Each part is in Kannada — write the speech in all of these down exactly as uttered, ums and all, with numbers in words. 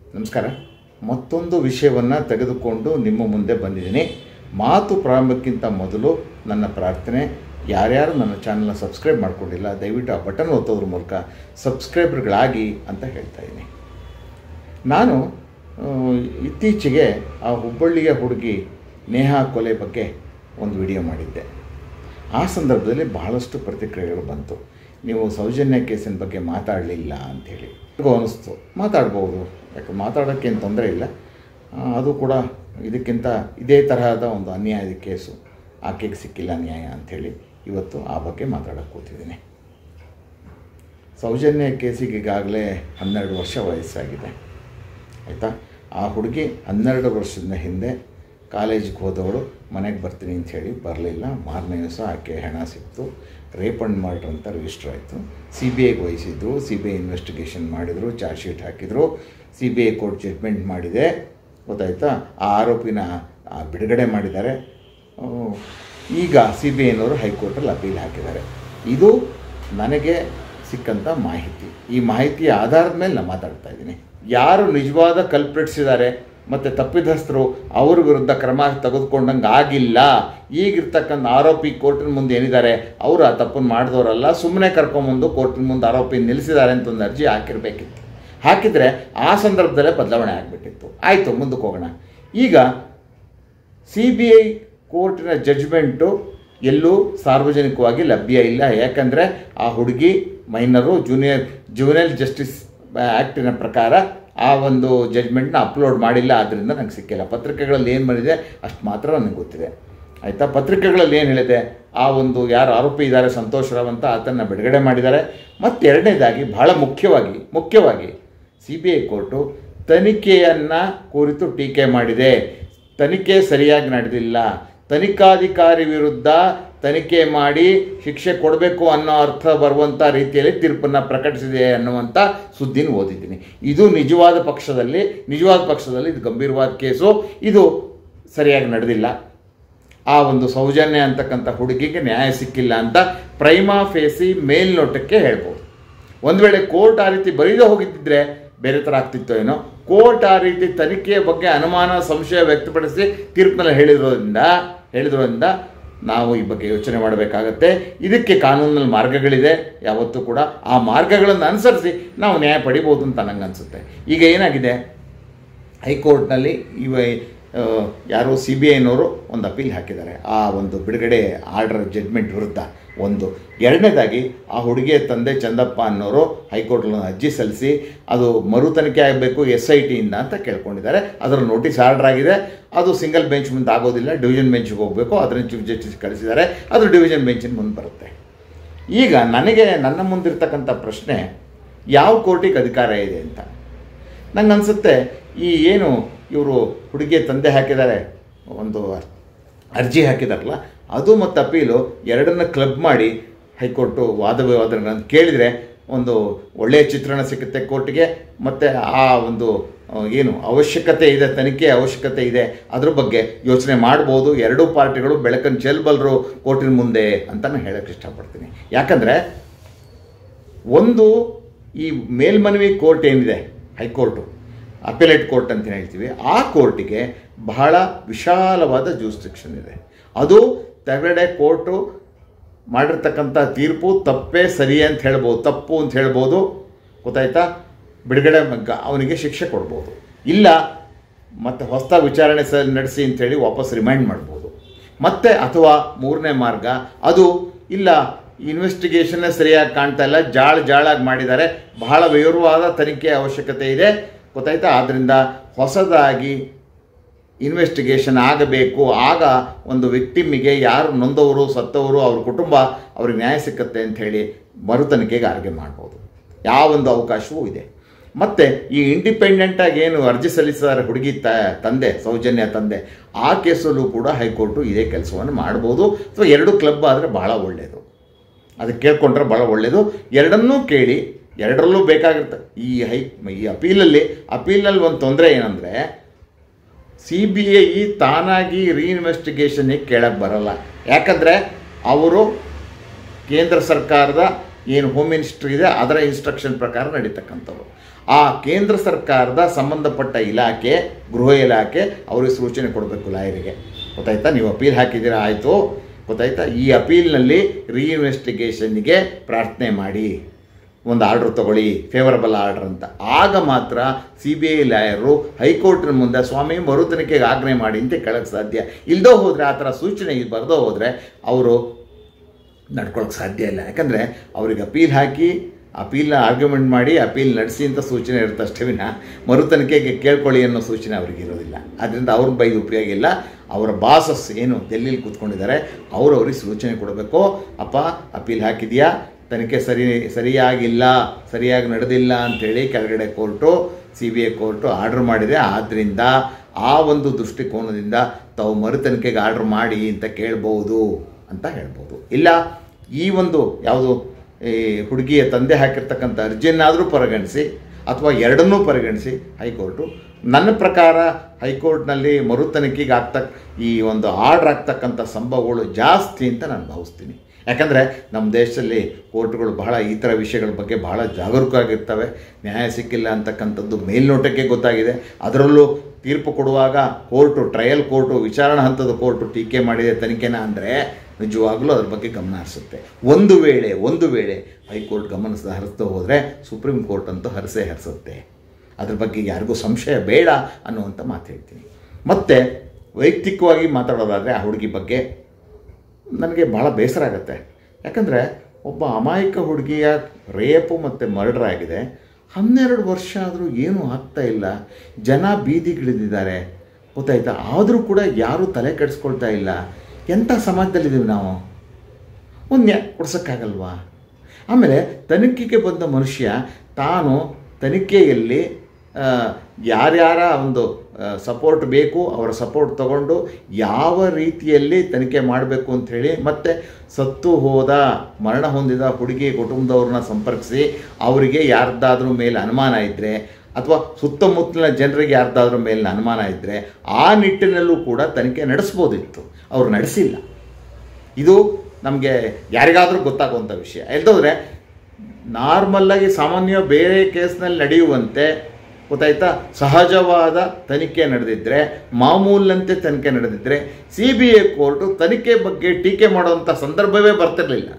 ನಮಸ್ಕಾರ. ಮತ್ತೊಂದು ವಿಷಯವನ್ನು ತೆಗೆದುಕೊಂಡು ನಿಮ್ಮ ಮುಂದೆ ಬಂದಿದ್ದೀನಿ. ಮಾತು ಪ್ರಾರಂಭಕ್ಕಿಂತ ಮೊದಲು ನನ್ನ ಪ್ರಾರ್ಥನೆ, ಯಾರ್ಯಾರು ನನ್ನ ಚಾನಲ್ನ ಸಬ್ಸ್ಕ್ರೈಬ್ ಮಾಡ್ಕೊಂಡಿಲ್ಲ ದಯವಿಟ್ಟು ಆ ಬಟನ್ ಒತ್ತೋದ್ರ ಮೂಲಕ ಸಬ್ಸ್ಕ್ರೈಬರ್ಗಳಾಗಿ ಅಂತ ಹೇಳ್ತಾ ಇದ್ದೀನಿ. ನಾನು ಇತ್ತೀಚೆಗೆ ಆ ಹುಬ್ಬಳ್ಳಿಯ ಹುಡುಗಿ ನೇಹಾ ಕೊಲೆ ಬಗ್ಗೆ ಒಂದು ವಿಡಿಯೋ ಮಾಡಿದ್ದೆ. ಆ ಸಂದರ್ಭದಲ್ಲಿ ಬಹಳಷ್ಟು ಪ್ರತಿಕ್ರಿಯೆಗಳು ಬಂತು. ನೀವು ಸೌಜನ್ಯ ಕೇಸಿನ ಬಗ್ಗೆ ಮಾತಾಡಲಿಲ್ಲ ಅಂಥೇಳಿ ಅನಿಸ್ತು. ಮಾತಾಡ್ಬೋದು, ಯಾಕೆ ಮಾತಾಡೋಕ್ಕೆ ಏನು ತೊಂದರೆ ಇಲ್ಲ. ಅದು ಕೂಡ ಇದಕ್ಕಿಂತ ಇದೇ ತರಹದ ಒಂದು ಅನ್ಯಾಯದ ಕೇಸು, ಆಕೆಗೆ ಸಿಕ್ಕಿಲ್ಲ ನ್ಯಾಯ ಅಂಥೇಳಿ ಇವತ್ತು ಆ ಬಗ್ಗೆ ಮಾತಾಡೋಕ್ಕೆ ಕೂತಿದ್ದೀನಿ. ಸೌಜನ್ಯ ಕೇಸಿಗೆ ಈಗಾಗಲೇ ಹನ್ನೆರಡು ವರ್ಷ ವಯಸ್ಸಾಗಿದೆ, ಆಯಿತಾ. ಆ ಹುಡುಗಿ ಹನ್ನೆರಡು ವರ್ಷದ ಹಿಂದೆ ಕಾಲೇಜಿಗೆ ಹೋದವಳು ಮನೆಗೆ ಬರ್ತೀನಿ ಅಂಥೇಳಿ ಬರಲಿಲ್ಲ. ಮಾರನೇ ದಿವಸ ಆಕೆ ಹಣ ಸಿಕ್ತು, ರೇಪ್ ಆ್ಯಂಡ್ ಮರ್ಡರ್ ಅಂತ ರಿಜಿಸ್ಟರ್ ಆಯಿತು. ಸಿ ಬಿ ಐಗೆ ವಹಿಸಿದ್ರು, ಸಿ ಬಿ ಐ ಇನ್ವೆಸ್ಟಿಗೇಷನ್ ಮಾಡಿದರು, ಚಾರ್ಜ್ ಶೀಟ್ ಹಾಕಿದರು, C B I court judgment ಮಾಡಿದೆ, ಗೊತ್ತಾಯ್ತಾ. ಆ ಆರೋಪಿನ ಬಿಡುಗಡೆ ಮಾಡಿದ್ದಾರೆ. ಈಗ ಸಿ ಬಿ ಐನವರು ಹೈಕೋರ್ಟಲ್ಲಿ ಅಪೀಲ್ ಹಾಕಿದ್ದಾರೆ. ಇದು ನನಗೆ ಸಿಕ್ಕಂಥ ಮಾಹಿತಿ. ಈ ಮಾಹಿತಿಯ ಆಧಾರದ ಮೇಲೆ ನಾನು ಮಾತಾಡ್ತಾ ಇದ್ದೀನಿ. ಯಾರು ನಿಜವಾದ ಕಲ್ಪ್ರಿಟ್ಸ್ ಇದ್ದಾರೆ ಮತ್ತು ತಪ್ಪಿತಸ್ಥರು ಅವ್ರ ವಿರುದ್ಧ ಕ್ರಮ ತೆಗೆದುಕೊಂಡಂಗೆ ಆಗಿಲ್ಲ. ಈಗಿರ್ತಕ್ಕಂಥ ಆರೋಪಿ ಕೋರ್ಟಿನ ಮುಂದೆ ಏನಿದ್ದಾರೆ ಅವರು ಆ ತಪ್ಪನ್ನು ಮಾಡಿದವರಲ್ಲ, ಸುಮ್ಮನೆ ಕರ್ಕೊಂಬಂದು ಕೋರ್ಟಿನ ಮುಂದೆ ಆರೋಪಿ ನಿಲ್ಲಿಸಿದ್ದಾರೆ ಅಂತ ಒಂದು ಅರ್ಜಿ ಹಾಕಿರಬೇಕಿತ್ತು. ಹಾಕಿದರೆ ಆ ಸಂದರ್ಭದಲ್ಲೇ ಬದಲಾವಣೆ ಆಗಿಬಿಟ್ಟಿತ್ತು. ಆಯಿತು, ಮುಂದಕ್ಕೆ ಹೋಗೋಣ. ಈಗ ಸಿ ಬಿ ಐ ಕೋರ್ಟಿನ ಜಡ್ಜ್ಮೆಂಟು ಎಲ್ಲೂ ಸಾರ್ವಜನಿಕವಾಗಿ ಲಭ್ಯ ಇಲ್ಲ. ಯಾಕಂದರೆ ಆ ಹುಡುಗಿ ಮೈನರು, ಜೂನಿಯರ್ ಜೂನಿಯರ್ ಜಸ್ಟಿಸ್ ಆ್ಯಕ್ಟಿನ ಪ್ರಕಾರ ಆ ಒಂದು ಜಡ್ಜ್ಮೆಂಟ್ನ ಅಪ್ಲೋಡ್ ಮಾಡಿಲ್ಲ. ಆದ್ದರಿಂದ ನಂಗೆ ಸಿಕ್ಕಿಲ್ಲ. ಪತ್ರಿಕೆಗಳಲ್ಲಿ ಏನು ಬಂದಿದೆ ಅಷ್ಟು ಮಾತ್ರ ನನಗೆ ಗೊತ್ತಿದೆ, ಆಯಿತಾ. ಪತ್ರಿಕೆಗಳಲ್ಲಿ ಏನು ಹೇಳಿದೆ, ಆ ಒಂದು ಯಾರು ಆರೋಪಿ ಇದ್ದಾರೆ ಸಂತೋಷ್ ರಾವ್ ಅಂತ, ಆತನ್ನು ಬಿಡುಗಡೆ ಮಾಡಿದ್ದಾರೆ. ಮತ್ತು ಎರಡನೇದಾಗಿ ಬಹಳ ಮುಖ್ಯವಾಗಿ ಮುಖ್ಯವಾಗಿ ಸಿ ಬಿ ಐ ಕೋರ್ಟು ತನಿಖೆಯನ್ನು ಕುರಿತು ಟೀಕೆ ಮಾಡಿದೆ. ತನಿಖೆ ಸರಿಯಾಗಿ ನಡೆದಿಲ್ಲ, ತನಿಖಾಧಿಕಾರಿ ವಿರುದ್ಧ ತನಿಖೆ ಮಾಡಿ ಶಿಕ್ಷೆ ಕೊಡಬೇಕು ಅನ್ನೋ ಅರ್ಥ ಬರುವಂಥ ರೀತಿಯಲ್ಲಿ ತೀರ್ಪನ್ನು ಪ್ರಕಟಿಸಿದೆ ಅನ್ನುವಂಥ ಸುದ್ದಿನ ಓದಿದ್ದೀನಿ. ಇದು ನಿಜವಾದ ಪಕ್ಷದಲ್ಲಿ ನಿಜವಾದ ಪಕ್ಷದಲ್ಲಿ ಇದು ಗಂಭೀರವಾದ ಕೇಸು. ಇದು ಸರಿಯಾಗಿ ನಡೆದಿಲ್ಲ. ಆ ಒಂದು ಸೌಜನ್ಯ ಅಂತಕ್ಕಂಥ ಹುಡುಗಿಗೆ ನ್ಯಾಯ ಸಿಕ್ಕಿಲ್ಲ ಅಂತ ಪ್ರೈಮಾ ಫೇಸಿ ಮೇಲ್ನೋಟಕ್ಕೆ ಹೇಳ್ಬೋದು. ಒಂದು ವೇಳೆ ಕೋರ್ಟ್ ಆ ರೀತಿ ಬರೀದೇ ಹೋಗಿದ್ದಿದ್ರೆ ಬೇರೆ ಥರ ಆಗ್ತಿತ್ತು ಏನೋ. ಕೋರ್ಟ್ ಆ ರೀತಿ ತನಿಖೆಯ ಬಗ್ಗೆ ಅನುಮಾನ, ಸಂಶಯ ವ್ಯಕ್ತಪಡಿಸಿ ತೀರ್ಪಿನಲ್ಲಿ ಹೇಳಿರೋದ್ರಿಂದ ಹೇಳಿದ್ರಿಂದ ನಾವು ಈ ಬಗ್ಗೆ ಯೋಚನೆ ಮಾಡಬೇಕಾಗತ್ತೆ. ಇದಕ್ಕೆ ಕಾನೂನಲ್ಲಿ ಮಾರ್ಗಗಳಿದೆ ಯಾವತ್ತೂ ಕೂಡ. ಆ ಮಾರ್ಗಗಳನ್ನು ಅನುಸರಿಸಿ ನಾವು ನ್ಯಾಯ ಪಡಿಬೋದು ಅಂತ ನನಗೆ ಅನಿಸುತ್ತೆ. ಈಗ ಏನಾಗಿದೆ, ಹೈಕೋರ್ಟ್ನಲ್ಲಿ ಇವ ಯಾರೋ ಸಿ ಬಿ ಐನವರು ಒಂದು ಅಪೀಲ್ ಹಾಕಿದ್ದಾರೆ ಆ ಒಂದು ಬಿಡುಗಡೆ ಆರ್ಡರ್ ಜಡ್ಮೆಂಟ್ ವಿರುದ್ಧ. ಒಂದು ಎರಡನೇದಾಗಿ ಆ ಹುಡುಗಿಯ ತಂದೆ ಚಂದಪ್ಪ ಅನ್ನೋರು ಹೈಕೋರ್ಟ್ನಲ್ಲಿ ಅರ್ಜಿ ಸಲ್ಲಿಸಿ ಅದು ಮರು ತನಿಖೆ ಆಗಬೇಕು ಎಸ್ ಐ ಟಿಯಿಂದ ಅಂತ ಕೇಳ್ಕೊಂಡಿದ್ದಾರೆ. ಅದರ ನೋಟಿಸ್ ಆರ್ಡರ್ ಆಗಿದೆ. ಅದು ಸಿಂಗಲ್ ಬೆಂಚ್ ಮುಂದೆ ಆಗೋದಿಲ್ಲ, ಡಿವಿಷನ್ ಬೆಂಚ್ಗೆ ಹೋಗಬೇಕು. ಅದನ್ನು ಚೀಫ್ ಜಸ್ಟಿಸ್ ಕಳಿಸಿದ್ದಾರೆ. ಅದು ಡಿವಿಷನ್ ಬೆಂಚಿನ ಮುಂದೆ ಬರುತ್ತೆ. ಈಗ ನನಗೆ ನನ್ನ ಮುಂದಿರ್ತಕ್ಕಂಥ ಪ್ರಶ್ನೆ, ಯಾವ ಕೋರ್ಟಿಗೆ ಅಧಿಕಾರ ಇದೆ ಅಂತ ನಂಗೆ ಅನಿಸುತ್ತೆ. ಈ ಏನು ಇವರು ಹುಡುಗಿಯ ತಂದೆ ಹಾಕಿದ್ದಾರೆ, ಒಂದು ಅರ್ಜಿ ಹಾಕಿದಾರಲ್ಲ, ಅದು ಮತ್ತು ಅಪೀಲು ಎರಡನ್ನ ಕ್ಲಬ್ ಮಾಡಿ ಹೈಕೋರ್ಟು ವಾದ ವಿವಾದಗಳನ್ನು ಕೇಳಿದರೆ ಒಂದು ಒಳ್ಳೆಯ ಚಿತ್ರಣ ಸಿಗುತ್ತೆ ಕೋರ್ಟಿಗೆ. ಮತ್ತು ಆ ಒಂದು ಏನು ಅವಶ್ಯಕತೆ ಇದೆ, ತನಿಖೆ ಅವಶ್ಯಕತೆ ಇದೆ, ಅದ್ರ ಬಗ್ಗೆ ಯೋಚನೆ ಮಾಡ್ಬೋದು. ಎರಡೂ ಪಾರ್ಟಿಗಳು ಬೆಳಕನ್ನು ಚೆಲ್ಲಬಲ್ಲರು ಕೋರ್ಟಿನ ಮುಂದೆ ಅಂತ ನಾನು ಹೇಳೋಕ್ಕೆ ಇಷ್ಟಪಡ್ತೀನಿ. ಯಾಕಂದರೆ ಒಂದು ಈ ಮೇಲ್ಮನವಿ ಕೋರ್ಟ್ ಏನಿದೆ, ಹೈಕೋರ್ಟು, ಅಪೆಲೇಟ್ ಕೋರ್ಟ್ ಅಂತ ಹೇಳ್ತೀವಿ, ಆ ಕೋರ್ಟಿಗೆ ಬಹಳ ವಿಶಾಲವಾದ ಜೂರಿಸ್ಡಿಕ್ಷನ್ ಇದೆ. ಅದು ತೆರಡೆ ಕೋರ್ಟು ಮಾಡಿರ್ತಕ್ಕಂಥ ತೀರ್ಪು ತಪ್ಪೇ ಸರಿ ಅಂತ ಹೇಳ್ಬೋದು, ತಪ್ಪು ಅಂತ ಹೇಳ್ಬೋದು, ಗೊತ್ತಾಯ್ತಾ. ಬಿಡುಗಡೆ ಅವನಿಗೆ ಶಿಕ್ಷೆ ಕೊಡ್ಬೋದು, ಇಲ್ಲ ಮತ್ತು ಹೊಸ ವಿಚಾರಣೆ ಸ ನಡೆಸಿ ಅಂಥೇಳಿ ವಾಪಸ್ ರಿಮೈಂಡ್ ಮಾಡ್ಬೋದು. ಮತ್ತು ಅಥವಾ ಮೂರನೇ ಮಾರ್ಗ, ಅದು ಇಲ್ಲ ಇನ್ವೆಸ್ಟಿಗೇಷನ್ನೇ ಸರಿಯಾಗಿ ಕಾಣ್ತಾ ಇಲ್ಲ, ಜಾಳ ಜಾಳಾಗಿ ಮಾಡಿದ್ದಾರೆ, ಬಹಳ ವಿವರವಾದ ತನಿಖೆ ಅವಶ್ಯಕತೆ ಇದೆ, ಗೊತ್ತಾಯ್ತಾ. ಆದ್ದರಿಂದ ಹೊಸದಾಗಿ ಇನ್ವೆಸ್ಟಿಗೇಷನ್ ಆಗಬೇಕು. ಆಗ ಒಂದು ವಿಕ್ಟಿಮ್ಮಿಗೆ ಯಾರು ನೊಂದವರು, ಸತ್ತವರು, ಅವ್ರ ಕುಟುಂಬ, ಅವ್ರಿಗೆ ನ್ಯಾಯ ಸಿಕ್ಕತ್ತೆ ಅಂಥೇಳಿ ಮರು ತನಿಖೆಗೆ ಆರ್ಗೆ ಮಾಡ್ಬೋದು. ಯಾವೊಂದು ಅವಕಾಶವೂ ಇದೆ. ಮತ್ತು ಈ ಇಂಡಿಪೆಂಡೆಂಟಾಗಿ ಏನು ಅರ್ಜಿ ಸಲ್ಲಿಸಿದ್ದಾರೆ ಹುಡುಗಿ ತ ತಂದೆ ಸೌಜನ್ಯ ತಂದೆ, ಆ ಕೇಸಲ್ಲೂ ಕೂಡ ಹೈಕೋರ್ಟು ಇದೇ ಕೆಲಸವನ್ನು ಮಾಡ್ಬೋದು. ಅಥವಾ ಎರಡು ಕ್ಲಬ್ ಆದರೆ ಭಾಳ ಒಳ್ಳೆಯದು. ಅದಕ್ಕೆ ಕೇಳ್ಕೊಂಡ್ರೆ ಭಾಳ ಒಳ್ಳೆಯದು. ಎರಡನ್ನೂ ಕೇಳಿ, ಎರಡರಲ್ಲೂ ಬೇಕಾಗಿರುತ್ತೆ. ಈ ಹೈ ಈ ಅಪೀಲಲ್ಲಿ ಅಪೀಲ್ನಲ್ಲಿ ಒಂದು ತೊಂದರೆ ಏನಂದರೆ, ಸಿ ಬಿ ಐ ತಾನಾಗಿ ರೀಇನ್ವೆಸ್ಟಿಗೇಷನ್ನಿಗೆ ಕೇಳಕ್ಕೆ ಬರೋಲ್ಲ. ಯಾಕಂದರೆ ಅವರು ಕೇಂದ್ರ ಸರ್ಕಾರದ ಏನು ಹೋಮ್ ಮಿನಿಸ್ಟ್ರಿ ಇದೆ ಅದರ ಇನ್ಸ್ಟ್ರಕ್ಷನ್ ಪ್ರಕಾರ ನಡೀತಕ್ಕಂಥವ್ರು. ಆ ಕೇಂದ್ರ ಸರ್ಕಾರದ ಸಂಬಂಧಪಟ್ಟ ಇಲಾಖೆ, ಗೃಹ ಇಲಾಖೆ ಅವ್ರಿಗೆ ಸೂಚನೆ ಕೊಡಬೇಕು ಲಾಯರಿಗೆ. ಗೊತ್ತಾಯ್ತಾ? ನೀವು ಅಪೀಲ್ ಹಾಕಿದ್ದೀರಾ, ಆಯಿತು, ಗೊತ್ತಾಯ್ತಾ? ಈ ಅಪೀಲ್ನಲ್ಲಿ ರೀಇನ್ವೆಸ್ಟಿಗೇಷನ್ಗೆ ಪ್ರಾರ್ಥನೆ ಮಾಡಿ, ಒಂದು ಆರ್ಡ್ರ್ ತೊಗೊಳ್ಳಿ, ಫೇವರಬಲ್ ಆರ್ಡ್ರ್ ಅಂತ. ಆಗ ಮಾತ್ರ ಸಿ ಬಿ ಐ ಲಾಯರು ಹೈಕೋರ್ಟಿನ ಮುಂದೆ ಸ್ವಾಮಿ ಮರು ತನಿಖೆಗೆ ಆಜ್ಞೆ ಮಾಡಿ ಅಂತ ಕೇಳೋಕ್ಕೆ ಸಾಧ್ಯ. ಇಲ್ಲದೋ ಹೋದರೆ, ಆ ಥರ ಸೂಚನೆ ಬರೆದೋ ಹೋದರೆ ಅವರು ನಡ್ಕೊಳ್ಳೋಕ್ಕೆ ಸಾಧ್ಯ ಇಲ್ಲ. ಯಾಕಂದರೆ ಅವ್ರಿಗೆ ಅಪೀಲ್ ಹಾಕಿ, ಅಪೀಲ್ನ ಆರ್ಗ್ಯುಮೆಂಟ್ ಮಾಡಿ, ಅಪೀಲ್ ನಡೆಸಿ ಅಂತ ಸೂಚನೆ ಇರುತ್ತೆ ಅಷ್ಟೇ ವಿನ ಮರು ತನಿಖೆಗೆ ಕೇಳ್ಕೊಳ್ಳಿ ಅನ್ನೋ ಸೂಚನೆ ಅವ್ರಿಗೆ ಇರೋದಿಲ್ಲ. ಆದ್ದರಿಂದ ಅವ್ರ ಬೈದು ಉಪಯೋಗ ಇಲ್ಲ. ಅವರ ಬಾಸಸ್ ಏನು ಡೆಲ್ಲಿಲಿ ಕೂತ್ಕೊಂಡಿದ್ದಾರೆ ಅವರು ಅವ್ರಿಗೆ ಸೂಚನೆ ಕೊಡಬೇಕು. ಅಪ್ಪ ಅಪೀಲ್ ಹಾಕಿದೆಯಾ, ತನಿಖೆ ಸರಿ ಸರಿಯಾಗಿಲ್ಲ, ಸರಿಯಾಗಿ ನಡೆದಿಲ್ಲ ಅಂಥೇಳಿ ಕೆಳಗಡೆ court, C B I court order ಮಾಡಿದೆ. ಆದ್ದರಿಂದ ಆ ಒಂದು ದೃಷ್ಟಿಕೋನದಿಂದ ತಾವು ಮರು ತನಿಖೆಗೆ ಆರ್ಡ್ರ್ ಮಾಡಿ ಅಂತ ಕೇಳ್ಬೋದು ಅಂತ ಹೇಳ್ಬೋದು. ಇಲ್ಲ ಈ ಒಂದು ಯಾವುದು ಈ ಹುಡುಗಿಯ ತಂದೆ ಹಾಕಿರ್ತಕ್ಕಂಥ ಅರ್ಜಿಯನ್ನಾದರೂ ಪರಿಗಣಿಸಿ ಅಥವಾ ಎರಡನ್ನೂ ಪರಿಗಣಿಸಿ ಹೈಕೋರ್ಟು, ನನ್ನ ಪ್ರಕಾರ ಹೈಕೋರ್ಟ್ನಲ್ಲಿ ಮರು ತನಿಖೆಗೆ ಆಗ್ತಕ್ಕ ಈ ಒಂದು ಆರ್ಡ್ರ್ ಆಗ್ತಕ್ಕಂಥ ಸಂಭವಗಳು ಜಾಸ್ತಿ ಅಂತ ನಾನು ಭಾವಿಸ್ತೀನಿ. ಯಾಕಂದರೆ ನಮ್ಮ ದೇಶದಲ್ಲಿ ಕೋರ್ಟ್ಗಳು ಬಹಳ ಈ ಥರ ವಿಷಯಗಳ ಬಗ್ಗೆ ಬಹಳ ಜಾಗರೂಕವಾಗಿರ್ತವೆ. ನ್ಯಾಯ ಸಿಕ್ಕಿಲ್ಲ ಅಂತಕ್ಕಂಥದ್ದು ಮೇಲ್ನೋಟಕ್ಕೆ ಗೊತ್ತಾಗಿದೆ. ಅದರಲ್ಲೂ ತೀರ್ಪು ಕೊಡುವಾಗ ಕೋರ್ಟು, ಟ್ರಯಲ್ ಕೋರ್ಟು, ವಿಚಾರಣಾ ಹಂತದ ಕೋರ್ಟು ಟೀಕೆ ಮಾಡಿದೆ ತನಿಖೆನ ಅಂದರೆ ನಿಜವಾಗಲೂ ಅದ್ರ ಬಗ್ಗೆ ಗಮನ ಹರಿಸುತ್ತೆ. ಒಂದು ವೇಳೆ ಒಂದು ವೇಳೆ ಹೈಕೋರ್ಟ್ ಗಮನಿಸದ ಹರಿಸ್ತಾ ಹೋದರೆ ಸುಪ್ರೀಂ ಕೋರ್ಟ್ ಅಂತೂ ಹರಿಸೇ ಹರಿಸುತ್ತೆ. ಅದ್ರ ಬಗ್ಗೆ ಯಾರಿಗೂ ಸಂಶಯ ಬೇಡ ಅನ್ನುವಂಥ ಮಾತು ಹೇಳ್ತೀನಿ. ಮತ್ತು ವೈಯಕ್ತಿಕವಾಗಿ ಮಾತಾಡೋದಾದರೆ ಆ ಹುಡುಗಿ ಬಗ್ಗೆ ನನಗೆ ಭಾಳ ಬೇಸರ ಆಗುತ್ತೆ. ಯಾಕಂದರೆ ಒಬ್ಬ ಅಮಾಯಕ ಹುಡುಗಿಯ ರೇಪು ಮತ್ತು ಮರ್ಡರ್ ಆಗಿದೆ. ಹನ್ನೆರಡು ವರ್ಷ ಆದರೂ ಏನೂ ಆಗ್ತಾ ಇಲ್ಲ. ಜನ ಬೀದಿಗಿಳಿದಿದ್ದಾರೆ, ಗೊತ್ತಾಯ್ತಾ? ಆದರೂ ಕೂಡ ಯಾರೂ ತಲೆ ಕೆಡಿಸ್ಕೊಳ್ತಾ ಇಲ್ಲ. ಎಂಥ ಸಮಾಜದಲ್ಲಿದ್ದೀವಿ ನಾವು? ಒಂದು ನ್ಯಾಯ ಕೊಡ್ಸೋಕ್ಕಾಗಲ್ವಾ? ಆಮೇಲೆ ತನಿಖೆಗೆ ಬಂದ ಮನುಷ್ಯ ತಾನು ತನಿಖೆಯಲ್ಲಿ ಯಾರ್ಯಾರ ಒಂದು ಸಪೋರ್ಟ್ ಬೇಕು ಅವರ ಸಪೋರ್ಟ್ ತಗೊಂಡು ಯಾವ ರೀತಿಯಲ್ಲಿ ತನಿಖೆ ಮಾಡಬೇಕು ಅಂಥೇಳಿ, ಮತ್ತು ಸತ್ತು ಹೋದ ಮರಣ ಹೊಂದಿದ ಹುಡುಗಿ ಕುಟುಂಬದವ್ರನ್ನ ಸಂಪರ್ಕಿಸಿ ಅವರಿಗೆ ಯಾರ್ದಾದ್ರೂ ಮೇಲೆ ಅನುಮಾನ ಇದ್ದರೆ ಅಥವಾ ಸುತ್ತಮುತ್ತಲಿನ ಜನರಿಗೆ ಯಾರ್ದಾದ್ರೂ ಮೇಲಿನ ಅನುಮಾನ ಇದ್ದರೆ ಆ ನಿಟ್ಟಿನಲ್ಲೂ ಕೂಡ ತನಿಖೆ ನಡೆಸ್ಬೋದಿತ್ತು. ಅವರು ನಡೆಸಿಲ್ಲ. ಇದು ನಮಗೆ ಯಾರಿಗಾದರೂ ಗೊತ್ತಾಗುವಂಥ ವಿಷಯ. ಇಲ್ಲದೋದ್ರೆ ನಾರ್ಮಲ್ಲಾಗಿ ಸಾಮಾನ್ಯ ಬೇರೆ ಕೇಸ್ನಲ್ಲಿ ನಡೆಯುವಂತೆ, ಗೊತ್ತಾಯ್ತಾ, ಸಹಜವಾದ ತನಿಖೆ ನಡೆದಿದ್ದರೆ, ಮಾಮೂಲಿನಂತೆ ತನಿಖೆ ನಡೆದಿದ್ದರೆ ಸಿ ಬಿ ಐ ಕೋರ್ಟು ತನಿಖೆ ಬಗ್ಗೆ ಟೀಕೆ ಮಾಡುವಂಥ ಸಂದರ್ಭವೇ ಬರ್ತಿರಲಿಲ್ಲ.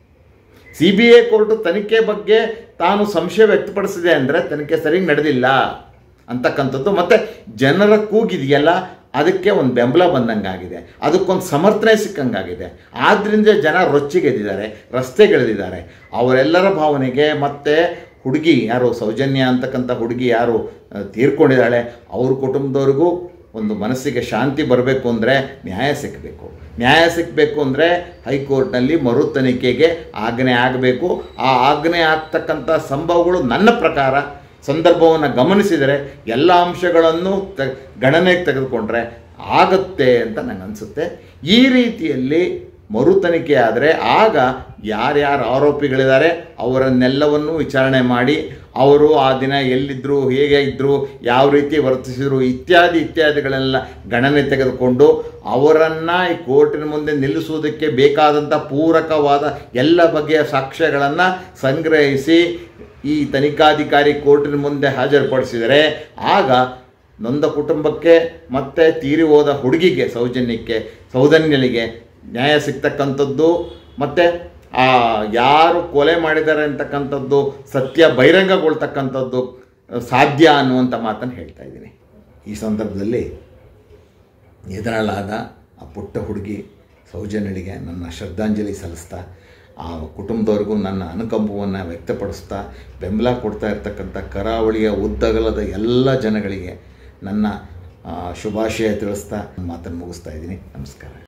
ಸಿ ಬಿ ಐ ಕೋರ್ಟು ತನಿಖೆ ಬಗ್ಗೆ ತಾನು ಸಂಶಯ ವ್ಯಕ್ತಪಡಿಸಿದೆ ಅಂದರೆ ತನಿಖೆ ಸರಿಯಾಗಿ ನಡೆದಿಲ್ಲ ಅಂತಕ್ಕಂಥದ್ದು. ಮತ್ತು ಜನರ ಕೂಗಿದೆಯಲ್ಲ, ಅದಕ್ಕೆ ಒಂದು ಬೆಂಬಲ ಬಂದಂಗಾಗಿದೆ, ಅದಕ್ಕೊಂದು ಸಮರ್ಥನೆ ಸಿಕ್ಕಂಗಾಗಿದೆ. ಆದ್ದರಿಂದ ಜನ ರೊಚ್ಚಿಗೆದ್ದಿದ್ದಾರೆ, ರಸ್ತೆಗೆಳೆದಿದ್ದಾರೆ. ಅವರೆಲ್ಲರ ಭಾವನೆಗೆ ಮತ್ತು ಹುಡುಗಿ ಯಾರು ಸೌಜನ್ಯ ಅಂತಕ್ಕಂಥ ಹುಡುಗಿ ಯಾರು ತೀರ್ಕೊಂಡಿದ್ದಾಳೆ ಅವ್ರ ಕುಟುಂಬದವ್ರಿಗೂ ಒಂದು ಮನಸ್ಸಿಗೆ ಶಾಂತಿ ಬರಬೇಕು ಅಂದರೆ ನ್ಯಾಯ ಸಿಕ್ಕಬೇಕು. ನ್ಯಾಯ ಸಿಕ್ಕಬೇಕು ಅಂದರೆ ಹೈಕೋರ್ಟ್ನಲ್ಲಿ ಮರು ತನಿಖೆಗೆ ಆಜ್ಞೆ ಆಗಬೇಕು. ಆ ಆಜ್ಞೆ ಆಗ್ತಕ್ಕಂಥ ಸಂಭವಗಳು ನನ್ನ ಪ್ರಕಾರ ಸಂದರ್ಭವನ್ನು ಗಮನಿಸಿದರೆ ಎಲ್ಲ ಅಂಶಗಳನ್ನು ತ ಗಣನೆಗೆ ತೆಗೆದುಕೊಂಡ್ರೆ ಆಗುತ್ತೆ ಅಂತ ನನಗೆ ಅನಿಸುತ್ತೆ. ಈ ರೀತಿಯಲ್ಲಿ ಮರು ತನಿಖೆ ಆದರೆ ಆಗ ಯಾರ್ಯಾರು ಆರೋಪಿಗಳಿದ್ದಾರೆ ಅವರನ್ನೆಲ್ಲವನ್ನೂ ವಿಚಾರಣೆ ಮಾಡಿ ಅವರು ಆ ದಿನ ಎಲ್ಲಿದ್ದರು, ಹೇಗೆ ಇದ್ದರು, ಯಾವ ರೀತಿ ವರ್ತಿಸಿದರು ಇತ್ಯಾದಿ ಇತ್ಯಾದಿಗಳೆಲ್ಲ ಗಣನೆ ತೆಗೆದುಕೊಂಡು ಅವರನ್ನು ಈ ಕೋರ್ಟಿನ ಮುಂದೆ ನಿಲ್ಲಿಸುವುದಕ್ಕೆ ಬೇಕಾದಂಥ ಪೂರಕವಾದ ಎಲ್ಲ ಬಗೆಯ ಸಾಕ್ಷ್ಯಗಳನ್ನು ಸಂಗ್ರಹಿಸಿ ಈ ತನಿಖಾಧಿಕಾರಿ ಕೋರ್ಟಿನ ಮುಂದೆ ಹಾಜರುಪಡಿಸಿದರೆ ಆಗ ನೊಂದ ಕುಟುಂಬಕ್ಕೆ ಮತ್ತು ತೀರಿ ಹೋದ ಹುಡುಗಿಗೆ ಸೌಜನ್ಯಕ್ಕೆ ಸೌಜನ್ಯಳಿಗೆ ನ್ಯಾಯ ಸಿಗ್ತಕ್ಕಂಥದ್ದು ಮತ್ತು ಆ ಯಾರು ಕೊಲೆ ಮಾಡಿದ್ದಾರೆ ಅಂತಕ್ಕಂಥದ್ದು ಸತ್ಯ ಬಹಿರಂಗಗೊಳ್ತಕ್ಕಂಥದ್ದು ಸಾಧ್ಯ ಅನ್ನುವಂಥ ಮಾತನ್ನು ಹೇಳ್ತಾ ಇದ್ದೀನಿ. ಈ ಸಂದರ್ಭದಲ್ಲಿ ಎದುರಾಳಾದ ಆ ಪುಟ್ಟ ಹುಡುಗಿ ಸೌಜನ್ಯಳಿಗೆ ನನ್ನ ಶ್ರದ್ಧಾಂಜಲಿ ಸಲ್ಲಿಸ್ತಾ, ಆ ಕುಟುಂಬದವ್ರಿಗೂ ನನ್ನ ಅನುಕಂಪವನ್ನು ವ್ಯಕ್ತಪಡಿಸ್ತಾ, ಬೆಂಬಲ ಕೊಡ್ತಾ ಇರ್ತಕ್ಕಂಥ ಕರಾವಳಿಯ ಉದ್ದಗಲದ ಎಲ್ಲ ಜನಗಳಿಗೆ ನನ್ನ ಶುಭಾಶಯ ತಿಳಿಸ್ತಾ ಮಾತನ್ನು ಮುಗಿಸ್ತಾ ಇದ್ದೀನಿ. ನಮಸ್ಕಾರ.